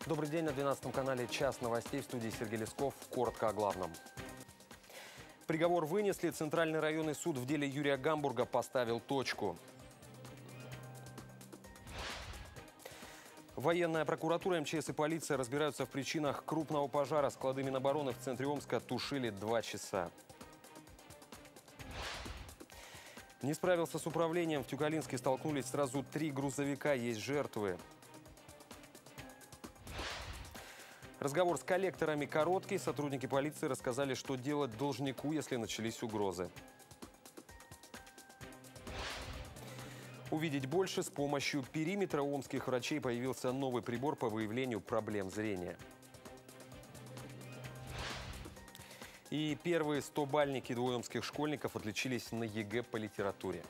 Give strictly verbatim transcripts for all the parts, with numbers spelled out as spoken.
Добрый день, на двенадцатом канале «Час новостей», в студии Сергей Лесков. Коротко о главном. Приговор вынесли. Центральный районный суд в деле Юрия Гамбурга поставил точку. Военная прокуратура, МЧС и полиция разбираются в причинах крупного пожара. Склады Минобороны в центре Омска тушили два часа. Не справился с управлением. В Тюкалинске столкнулись сразу три грузовика. Есть жертвы. Разговор с коллекторами короткий. Сотрудники полиции рассказали, что делать должнику, если начались угрозы. Увидеть больше с помощью периметра у омских врачей появился новый прибор по выявлению проблем зрения. И первые стобальники двуомских школьников отличились на ЕГЭ по литературе.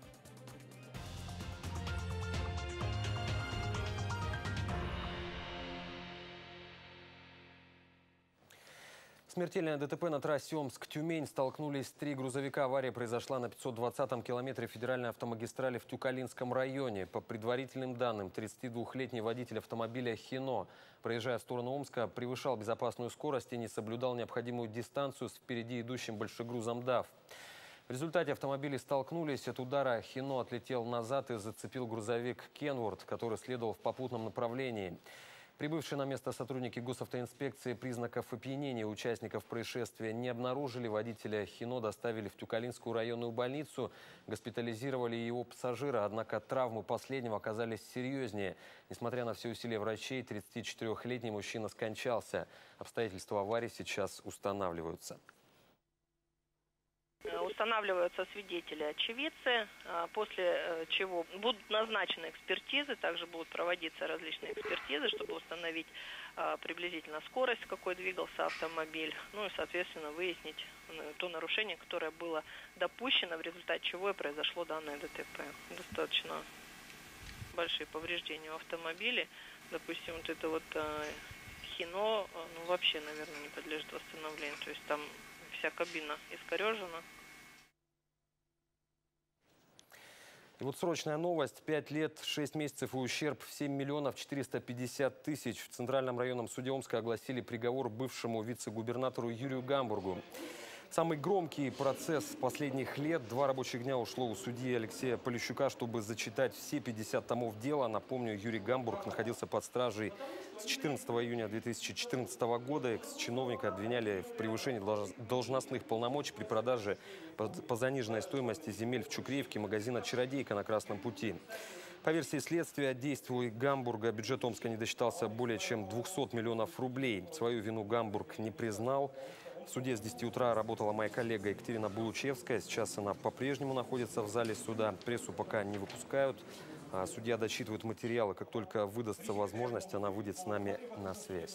Смертельное ДТП на трассе Омск-Тюмень. Столкнулись три грузовика. Авария произошла на пятьсот двадцатом километре федеральной автомагистрали в Тюкалинском районе. По предварительным данным, тридцатидвухлетний водитель автомобиля «Хино», проезжая в сторону Омска, превышал безопасную скорость и не соблюдал необходимую дистанцию с впереди идущим большегрузом ДАФ. В результате автомобили столкнулись. От удара «Хино» отлетел назад и зацепил грузовик «Кенворд», который следовал в попутном направлении. Прибывшие на место сотрудники госавтоинспекции признаков опьянения участников происшествия не обнаружили. Водителя «Хино» доставили в Тюкалинскую районную больницу, госпитализировали его пассажира, однако травмы последнего оказались серьезнее. Несмотря на все усилия врачей, тридцатичетырёхлетний мужчина скончался. Обстоятельства аварии сейчас устанавливаются. Устанавливаются свидетели, очевидцы, после чего будут назначены экспертизы, также будут проводиться различные экспертизы, чтобы установить приблизительно скорость, с какой двигался автомобиль, ну и, соответственно, выяснить то нарушение, которое было допущено, в результате чего и произошло данное ДТП. Достаточно большие повреждения у автомобиля. Допустим, вот это вот «Хино», ну, вообще, наверное, не подлежит восстановлению, то есть там вся кабина искорежена. И вот срочная новость. Пять лет, шесть месяцев и ущерб в семь миллионов четыреста пятьдесят тысяч. В Центральном районном суде Омска огласили приговор бывшему вице-губернатору Юрию Гамбургу. Самый громкий процесс последних лет. Два рабочих дня ушло у судьи Алексея Полищука, чтобы зачитать все пятьдесят томов дела. Напомню, Юрий Гамбург находился под стражей с четырнадцатого июня две тысячи четырнадцатого года. Экс-чиновника обвиняли в превышении должностных полномочий при продаже по заниженной стоимости земель в Чукреевке магазина «Чародейка» на Красном пути. По версии следствия, от действий Гамбурга бюджет Омска не досчитался более чем двухсот миллионов рублей. Свою вину Гамбург не признал. В суде с десяти утра работала моя коллега Екатерина Булучевская. Сейчас она по-прежнему находится в зале суда. Прессу пока не выпускают. Судья дочитывает материалы. Как только выдастся возможность, она выйдет с нами на связь.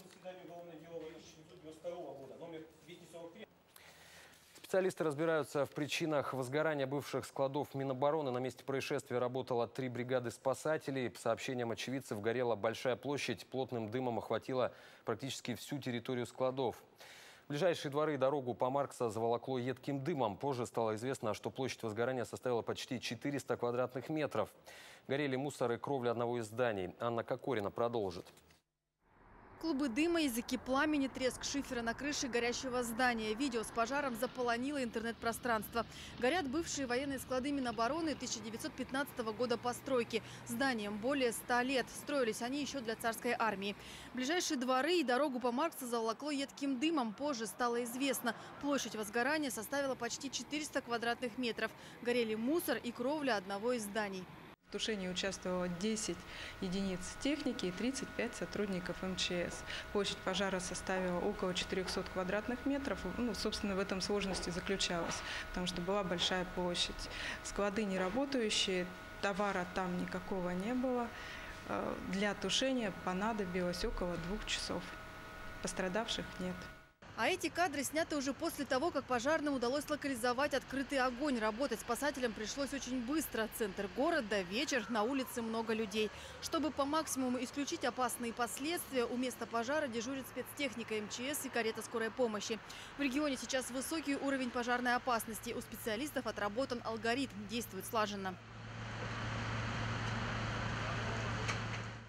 Специалисты разбираются в причинах возгорания бывших складов Минобороны. На месте происшествия работало три бригады спасателей. По сообщениям очевидцев, горела большая площадь. Плотным дымом охватила практически всю территорию складов. Ближайшие дворы и дорогу по Маркса заволокло едким дымом. Позже стало известно, что площадь возгорания составила почти четыреста квадратных метров. Горели мусор и кровля одного из зданий. Анна Кокорина продолжит. Клубы дыма, языки пламени, треск шифера на крыше горящего здания. Видео с пожаром заполонило интернет-пространство. Горят бывшие военные склады Минобороны тысяча девятьсот пятнадцатого года постройки. Зданиям более ста лет. Строились они еще для царской армии. Ближайшие дворы и дорогу по Марксу заволокло едким дымом. Позже стало известно, площадь возгорания составила почти четыреста квадратных метров. Горели мусор и кровля одного из зданий. В тушении участвовало десять единиц техники и тридцать пять сотрудников МЧС. Площадь пожара составила около четырёхсот квадратных метров. Ну, собственно, в этом сложность и заключалась, потому что была большая площадь. Склады не работающие, товара там никакого не было. Для тушения понадобилось около двух часов. Пострадавших нет. А эти кадры сняты уже после того, как пожарным удалось локализовать открытый огонь. Работать спасателям пришлось очень быстро. Центр города, вечер, на улице много людей. Чтобы по максимуму исключить опасные последствия, у места пожара дежурит спецтехника МЧС и карета скорой помощи. В регионе сейчас высокий уровень пожарной опасности. У специалистов отработан алгоритм, действует слаженно.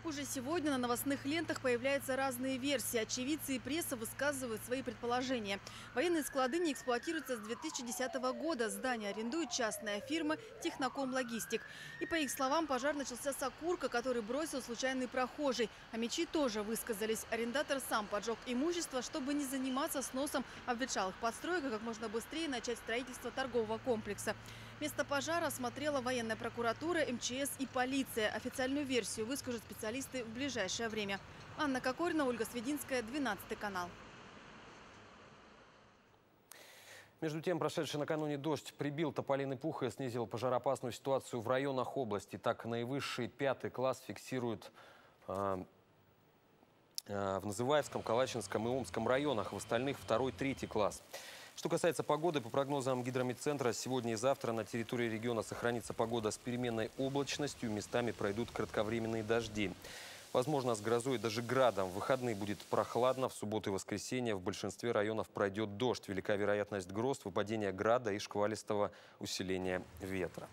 Уже сегодня на новостных лентах появляются разные версии. Очевидцы и пресса высказывают свои предположения. Военные склады не эксплуатируются с две тысячи десятого года. Здание арендует частная фирма «Техноком Логистик». И по их словам, пожар начался с окурка, который бросил случайный прохожий. А мечи тоже высказались. Арендатор сам поджег имущество, чтобы не заниматься сносом обветшалых построек и как можно быстрее начать строительство торгового комплекса. Место пожара осмотрела военная прокуратура, эм че эс и полиция. Официальную версию выскажут специалисты в ближайшее время. Анна Кокорина, Ольга Свединская, двенадцатый канал. Между тем, прошедший накануне дождь прибил тополиный пух и снизил пожароопасную ситуацию в районах области. Так, наивысший пятый класс фиксируют э, э, в Называевском, Калачинском и Омском районах, в остальных второй, третий класс. Что касается погоды, по прогнозам гидрометцентра, сегодня и завтра на территории региона сохранится погода с переменной облачностью, местами пройдут кратковременные дожди. Возможно, с грозой и даже градом. В выходные будет прохладно, в субботу и воскресенье в большинстве районов пройдет дождь. Велика вероятность гроз, выпадения града и шквалистого усиления ветра.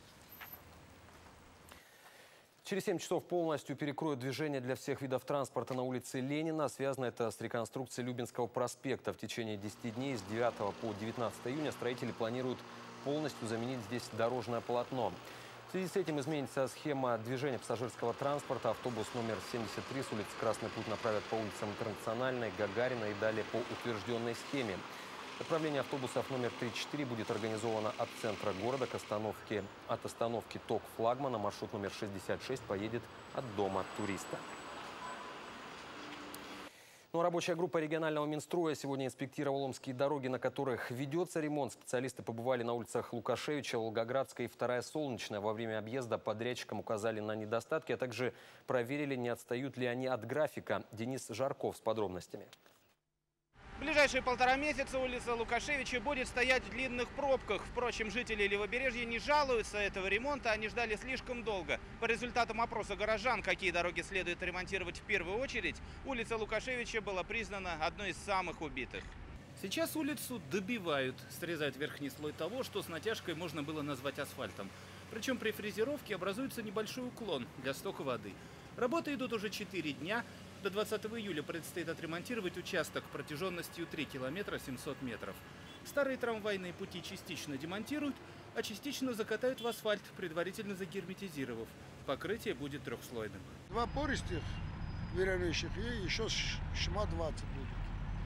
Через семь часов полностью перекроют движение для всех видов транспорта на улице Ленина. Связано это с реконструкцией Любинского проспекта. В течение десяти дней с девятого по девятнадцатое июня строители планируют полностью заменить здесь дорожное полотно. В связи с этим изменится схема движения пассажирского транспорта. Автобус номер семьдесят три с улицы Красный Путь направят по улицам Интернациональной, Гагарина и далее по утвержденной схеме. Отправление автобусов номер три-четыре будет организовано от центра города к остановке. От остановки ТОК Флагмана маршрут номер шестьдесят шесть поедет от дома туриста. Ну, рабочая группа регионального Минстроя сегодня инспектировала омские дороги, на которых ведется ремонт. Специалисты побывали на улицах Лукашевича, Волгоградская и вторая Солнечная. Во время объезда подрядчикам указали на недостатки, а также проверили, не отстают ли они от графика. Денис Жарков с подробностями. В ближайшие полтора месяца улица Лукашевича будет стоять в длинных пробках. Впрочем, жители Левобережья не жалуются этого ремонта, они ждали слишком долго. По результатам опроса горожан, какие дороги следует ремонтировать в первую очередь, улица Лукашевича была признана одной из самых убитых. Сейчас улицу добивают, срезают верхний слой того, что с натяжкой можно было назвать асфальтом. Причем при фрезеровке образуется небольшой уклон для стока воды. Работы идут уже четыре дня. До двадцатого июля предстоит отремонтировать участок протяженностью три километра семьсот метров. Старые трамвайные пути частично демонтируют, а частично закатают в асфальт, предварительно загерметизировав. Покрытие будет трехслойным. Два пористых выравнивающих и еще шма двадцать будет.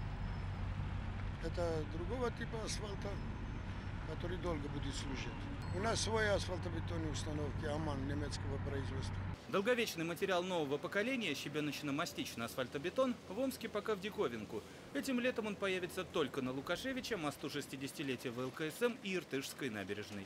Это другого типа асфальта, который долго будет служить. У нас свои асфальтобетонные установки АМАН немецкого производства. Долговечный материал нового поколения, щебеночно-мастичный асфальтобетон, в Омске пока в диковинку. Этим летом он появится только на Лукашевича, мосту шестидесятилетия вэ эл ка эс эм и Иртышской набережной.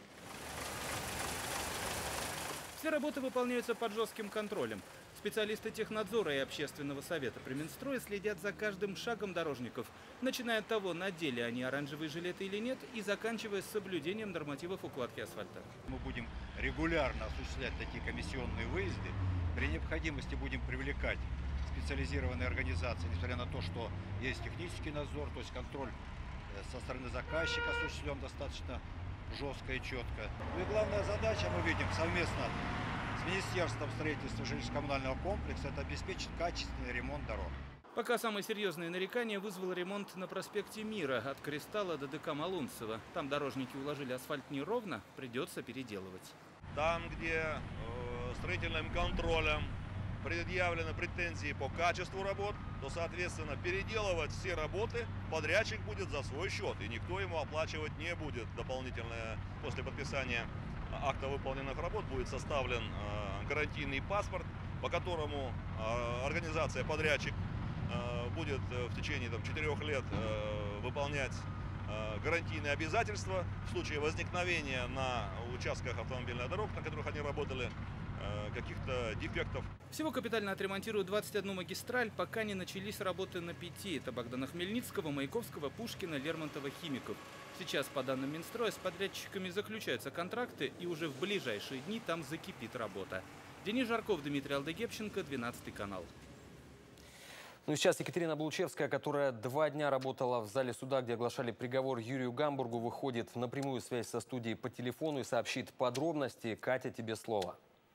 Все работы выполняются под жестким контролем. Специалисты технадзора и общественного совета при Минстрое следят за каждым шагом дорожников, начиная от того, надели они оранжевые жилеты или нет, и заканчивая с соблюдением нормативов укладки асфальта. Мы будем регулярно осуществлять такие комиссионные выезды. При необходимости будем привлекать специализированные организации, несмотря на то, что есть технический надзор, то есть контроль со стороны заказчика осуществлен достаточно жестко и четко. Ну и главная задача, мы видим, совместно с Министерством строительства жилищно-коммунального комплекса, это обеспечить качественный ремонт дорог. Пока самые серьезные нарекания вызвал ремонт на проспекте Мира от Кристалла до ДК Малунцева. Там дорожники уложили асфальт неровно, придется переделывать. Там, где э, строительным контролем предъявлены претензии по качеству работ, то, соответственно, переделывать все работы подрядчик будет за свой счет. И никто ему оплачивать не будет. Дополнительное после подписания акта выполненных работ будет составлен э, гарантийный паспорт, по которому э, организация подрядчик э, будет в течение там, четырех лет э, выполнять э, гарантийные обязательства в случае возникновения на участках автомобильных дорог, на которых они работали, э, каких-то дефектов. Всего капитально отремонтируют двадцать одну магистраль, пока не начались работы на пяти. Это Богдана Хмельницкого, Маяковского, Пушкина, Лермонтова, Химиков. Сейчас, по данным Минстроя, с подрядчиками заключаются контракты, и уже в ближайшие дни там закипит работа. Денис Жарков, Дмитрий Алдыгепченко, двенадцатый канал. Ну и сейчас Екатерина Блучевская, которая два дня работала в зале суда, где оглашали приговор Юрию Гамбургу, выходит на прямую связь со студией по телефону и сообщит подробности. Катя, тебе слово.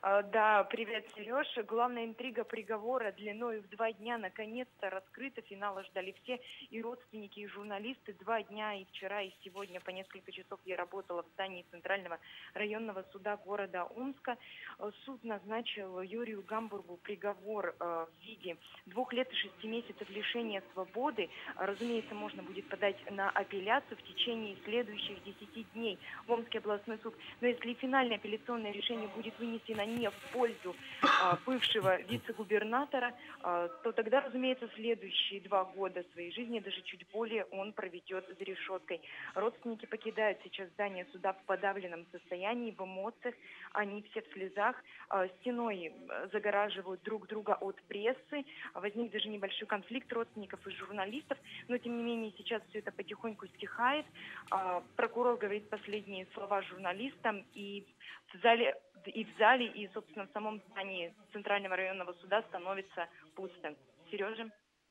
Да, привет, Сереж. Главная интрига приговора длиной в два дня наконец-то раскрыта. Финала ждали все, и родственники, и журналисты. Два дня, и вчера, и сегодня по несколько часов я работала в здании Центрального районного суда города Омска. Суд назначил Юрию Гамбургу приговор в виде двух лет и шести месяцев лишения свободы. Разумеется, можно будет подать на апелляцию в течение следующих десяти дней в Омский областной суд. Но если финальное апелляционное решение будет вынесено не в пользу а, бывшего вице-губернатора, а, то тогда, разумеется, следующие два года своей жизни, даже чуть более, он проведет за решеткой. Родственники покидают сейчас здание суда в подавленном состоянии, в эмоциях. Они все в слезах, а, стеной загораживают друг друга от прессы. Возник даже небольшой конфликт родственников и журналистов, но, тем не менее, сейчас все это потихоньку стихает. А, прокурор говорит последние слова журналистам, и в зале И в зале, и, собственно, в самом здании Центрального районного суда становится пусто. Сережа?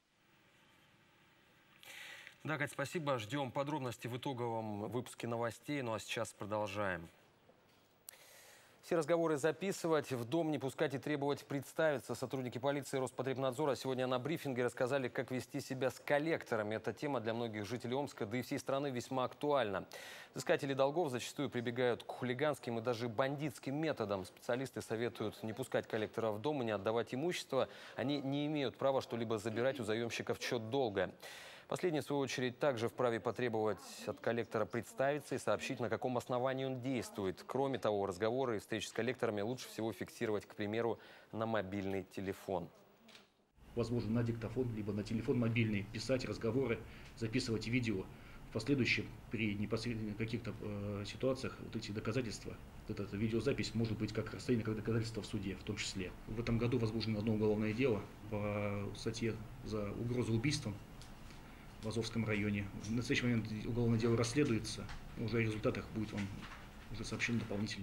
Да, Кать, спасибо. Ждем подробности в итоговом выпуске новостей. Ну а сейчас продолжаем. Все разговоры записывать, в дом не пускать и требовать представиться. Сотрудники полиции и Роспотребнадзора сегодня на брифинге рассказали, как вести себя с коллекторами. Эта тема для многих жителей Омска, да и всей страны, весьма актуальна. Взыскатели долгов зачастую прибегают к хулиганским и даже бандитским методам. Специалисты советуют не пускать коллекторов в дом и не отдавать имущество. Они не имеют права что-либо забирать у заемщиков в счет долга. Последний, в свою очередь, также вправе потребовать от коллектора представиться и сообщить, на каком основании он действует. Кроме того, разговоры и встречи с коллекторами лучше всего фиксировать, к примеру, на мобильный телефон. Возможно, на диктофон, либо на телефон мобильный писать разговоры, записывать видео. В последующем, при непосредственно каких-то э, ситуациях, вот эти доказательства, вот эта видеозапись может быть как расценена как доказательство в суде, в том числе. В этом году возможно одно уголовное дело по статье за угрозу убийством в Азовском районе. В настоящий момент уголовное дело расследуется. Уже о результатах будет вам уже сообщено дополнительно.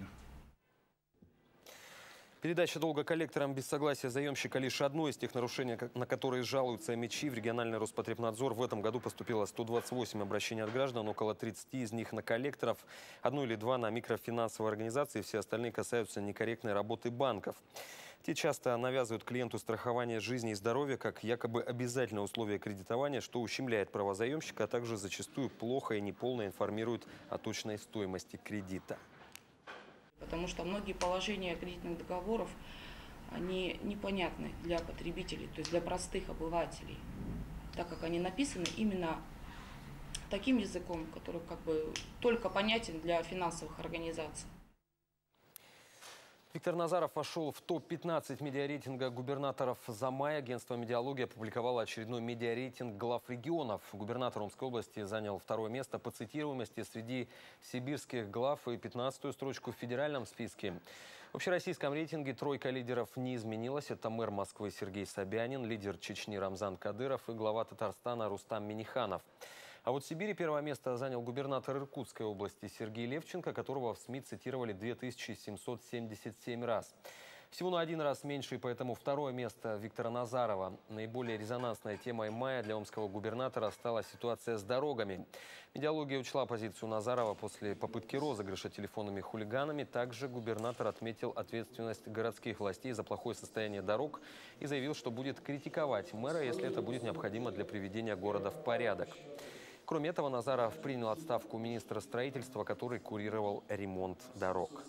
Передача долга коллекторам без согласия заемщика лишь одно из тех нарушений, на которые жалуются МЧИ. В региональный Роспотребнадзор в этом году поступило сто двадцать восемь обращений от граждан, около тридцати из них на коллекторов, одно или два на микрофинансовые организации, все остальные касаются некорректной работы банков. Те часто навязывают клиенту страхование жизни и здоровья как якобы обязательное условие кредитования, что ущемляет права заемщика, а также зачастую плохо и неполно информирует о точной стоимости кредита. Потому что многие положения кредитных договоров, они непонятны для потребителей, то есть для простых обывателей, так как они написаны именно таким языком, который как бы только понятен для финансовых организаций. Виктор Назаров вошел в топ пятнадцать медиарейтинга губернаторов за май. Агентство «Медиалогия» опубликовало очередной медиарейтинг глав регионов. Губернатор Омской области занял второе место по цитируемости среди сибирских глав и пятнадцатую строчку в федеральном списке. В общероссийском рейтинге тройка лидеров не изменилась. Это мэр Москвы Сергей Собянин, лидер Чечни Рамзан Кадыров и глава Татарстана Рустам Минниханов. А вот в Сибири первое место занял губернатор Иркутской области Сергей Левченко, которого в СМИ цитировали две тысячи семьсот семьдесят семь раз. Всего на один раз меньше, и поэтому второе место Виктора Назарова. Наиболее резонансной темой мая для омского губернатора стала ситуация с дорогами. Медиалогия учла позицию Назарова после попытки розыгрыша телефонными хулиганами. Также губернатор отметил ответственность городских властей за плохое состояние дорог и заявил, что будет критиковать мэра, если это будет необходимо для приведения города в порядок. Кроме этого, Назаров принял отставку министра строительства, который курировал ремонт дорог.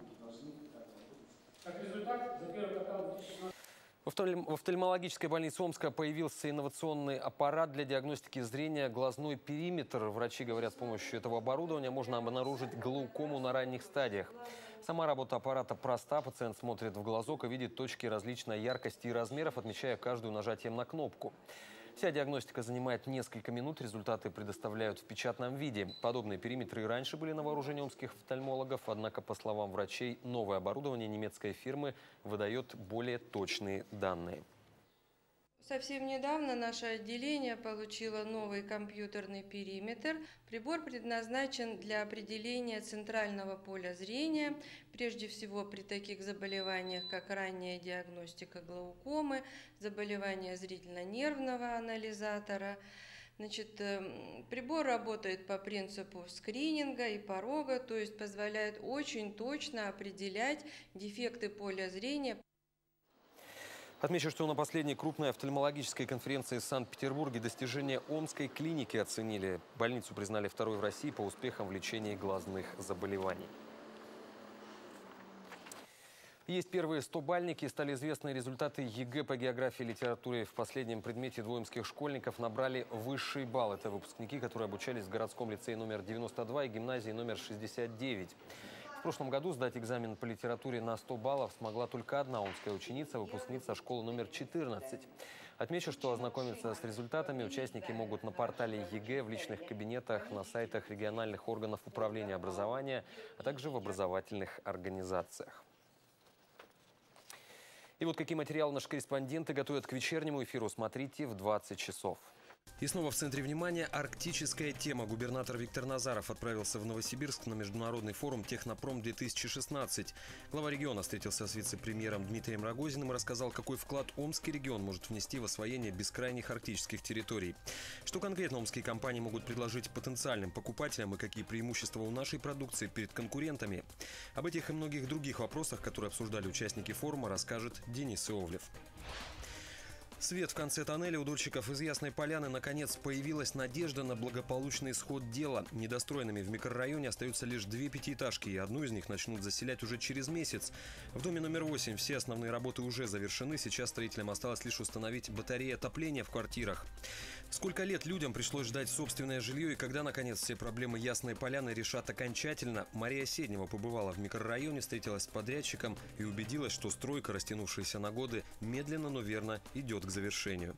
В офтальмологической больнице Омска появился инновационный аппарат для диагностики зрения «Глазной периметр». Врачи говорят, с помощью этого оборудования можно обнаружить глаукому на ранних стадиях. Сама работа аппарата проста. Пациент смотрит в глазок и видит точки различной яркости и размеров, отмечая каждую нажатием на кнопку. Вся диагностика занимает несколько минут, результаты предоставляют в печатном виде. Подобные периметры и раньше были на вооружении омских офтальмологов, однако, по словам врачей, новое оборудование немецкой фирмы выдает более точные данные. Совсем недавно наше отделение получило новый компьютерный периметр. Прибор предназначен для определения центрального поля зрения, прежде всего при таких заболеваниях, как ранняя диагностика глаукомы, заболевания зрительно-нервного анализатора. Значит, прибор работает по принципу скрининга и порога, то есть позволяет очень точно определять дефекты поля зрения. Отмечу, что на последней крупной офтальмологической конференции в Санкт-Петербурге достижения Омской клиники оценили. Больницу признали второй в России по успехам в лечении глазных заболеваний. Есть первые стобальники. Стали известны результаты ЕГЭ по географии и литературе. В последнем предмете двое омских школьников набрали высший балл. Это выпускники, которые обучались в городском лицее номер девяносто два и гимназии номер шестьдесят девять. В прошлом году сдать экзамен по литературе на сто баллов смогла только одна омская ученица, выпускница школы номер четырнадцать. Отмечу, что ознакомиться с результатами участники могут на портале ЕГЭ, в личных кабинетах, на сайтах региональных органов управления образования, а также в образовательных организациях. И вот какие материалы наши корреспонденты готовят к вечернему эфиру, смотрите в двадцать часов. И снова в центре внимания арктическая тема. Губернатор Виктор Назаров отправился в Новосибирск на международный форум «Технопром-две тысячи шестнадцать». Глава региона встретился с вице-премьером Дмитрием Рогозиным и рассказал, какой вклад Омский регион может внести в освоение бескрайних арктических территорий. Что конкретно омские компании могут предложить потенциальным покупателям и какие преимущества у нашей продукции перед конкурентами. Об этих и многих других вопросах, которые обсуждали участники форума, расскажет Денис Иовлев. Свет в конце тоннеля. У дольщиков из Ясной Поляны наконец появилась надежда на благополучный исход дела. Недостроенными в микрорайоне остаются лишь две пятиэтажки, и одну из них начнут заселять уже через месяц. В доме номер восемь все основные работы уже завершены. Сейчас строителям осталось лишь установить батареи отопления в квартирах. Сколько лет людям пришлось ждать собственное жилье, и когда, наконец, все проблемы Ясной Поляны решат окончательно? Мария Седнева побывала в микрорайоне, встретилась с подрядчиком и убедилась, что стройка, растянувшаяся на годы, медленно, но верно идет к завершению.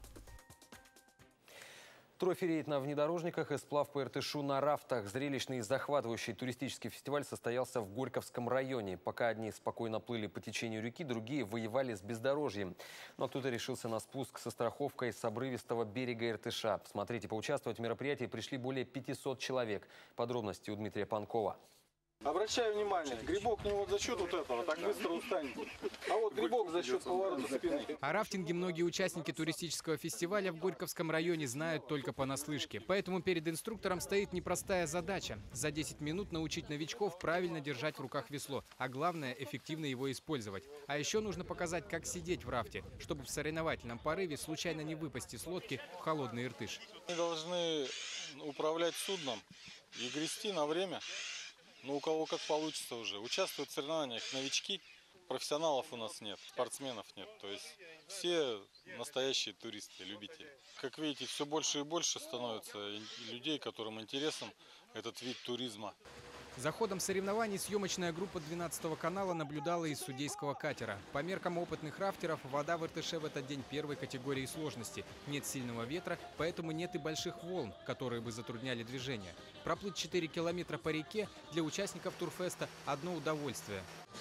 Трофи-рейд на внедорожниках и сплав по Иртышу на рафтах. Зрелищный и захватывающий туристический фестиваль состоялся в Горьковском районе. Пока одни спокойно плыли по течению реки, другие воевали с бездорожьем. Ну а кто-то решился на спуск со страховкой с обрывистого берега Иртыша. Смотрите, поучаствовать в мероприятии пришли более пятисот человек. Подробности у Дмитрия Панкова. Обращаю внимание, грибок не вот за счет вот этого, так быстро устанет. А вот грибок за счет поворота спины. О рафтинге многие участники туристического фестиваля в Горьковском районе знают только понаслышке. Поэтому перед инструктором стоит непростая задача. За десять минут научить новичков правильно держать в руках весло, а главное – эффективно его использовать. А еще нужно показать, как сидеть в рафте, чтобы в соревновательном порыве случайно не выпасть из лодки в холодный Иртыш. Мы должны управлять судном и грести на время. Ну, у кого как получится уже. Участвуют в соревнованиях новички, профессионалов у нас нет, спортсменов нет. То есть все настоящие туристы, любители. Как видите, все больше и больше становится людей, которым интересен этот вид туризма. За ходом соревнований съемочная группа двенадцатого канала наблюдала из судейского катера. По меркам опытных рафтеров, вода в Иртыше в этот день первой категории сложности. Нет сильного ветра, поэтому нет и больших волн, которые бы затрудняли движение. Проплыть четыре километра по реке для участников турфеста – одно удовольствие.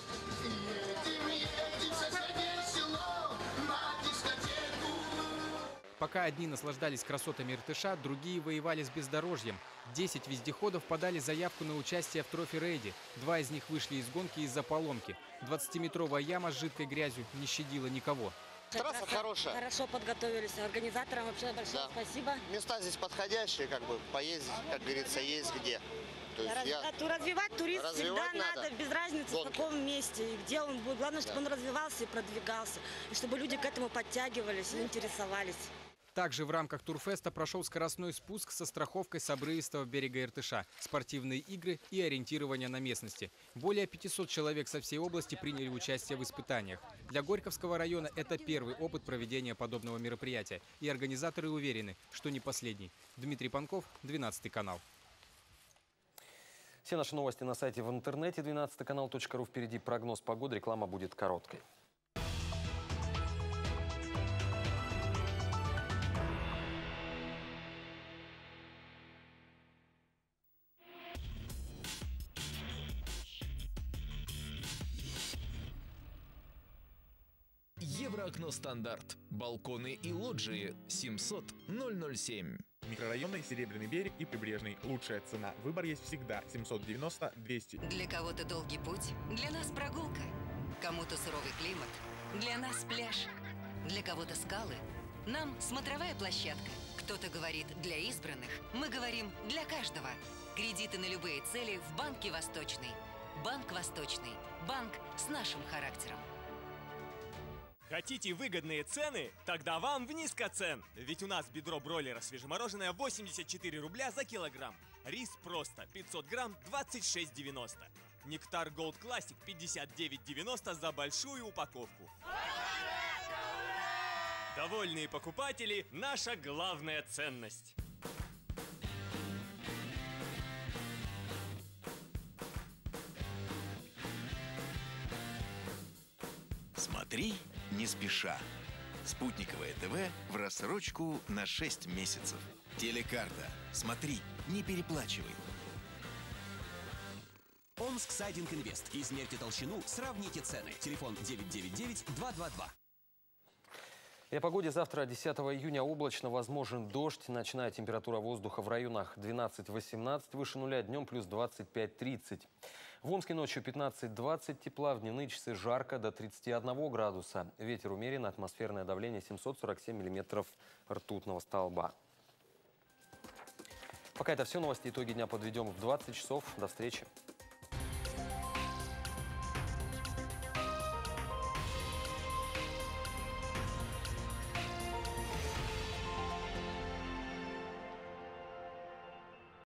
Пока одни наслаждались красотами Иртыша, другие воевали с бездорожьем. Десять вездеходов подали заявку на участие в трофи-рейде. Два из них вышли из гонки из-за поломки. двадцатиметровая яма с жидкой грязью не щадила никого. Трасса хорошая. Хорошо подготовились. Организаторам вообще большое да. спасибо. Места здесь подходящие, как бы поездить, как говорится, есть где. То есть Раз, я... Развивать туриста всегда надо, надо, без разницы Гонки. в каком месте и где он будет. Главное, чтобы да. он развивался и продвигался. И чтобы люди к этому подтягивались и интересовались. Также в рамках турфеста прошел скоростной спуск со страховкой с обрывистого берега Иртыша, спортивные игры и ориентирование на местности. Более пятисот человек со всей области приняли участие в испытаниях. Для Горьковского района это первый опыт проведения подобного мероприятия. И организаторы уверены, что не последний. Дмитрий Панков, двенадцатый канал. Все наши новости на сайте в интернете двенадцатый канал точка ру. Впереди прогноз погоды, реклама будет короткой. Евроокно стандарт. Балконы и лоджии. семьсот ноль ноль семь. Микрорайонный, Серебряный берег и Прибрежный. Лучшая цена. Выбор есть всегда. семьсот девяносто двести. Для кого-то долгий путь, для нас прогулка. Кому-то суровый климат, для нас пляж. Для кого-то скалы, нам смотровая площадка. Кто-то говорит «для избранных», мы говорим «для каждого». Кредиты на любые цели в Банке Восточный. Банк Восточный. Банк с нашим характером. Хотите выгодные цены? Тогда вам в Низкоцен. Ведь у нас бедро бройлера свежемороженое восемьдесят четыре рубля за килограмм. Рис просто пятьсот грамм двадцать шесть девяносто. Нектар Gold Classic пятьдесят девять девяносто за большую упаковку. Довольные покупатели – наша главная ценность. Смотри, не спеша. Спутниковое ТВ в рассрочку на шесть месяцев. Телекарта. Смотри, не переплачивай. Омск Сайдинг Инвест. Измерьте толщину, сравните цены. Телефон девять девять девять два два два. И о погоде. Завтра, десятого июня, облачно, возможен дождь. Ночная температура воздуха в районах двенадцать-восемнадцать, выше нуля, днем плюс двадцать пять тридцать. В Омске ночью пятнадцать-двадцать тепла, в дневные часы жарко до тридцати одного градуса. Ветер умерен, атмосферное давление семьсот сорок семь миллиметров ртутного столба. Пока это все. Новости, итоги дня подведем в двадцать часов. До встречи.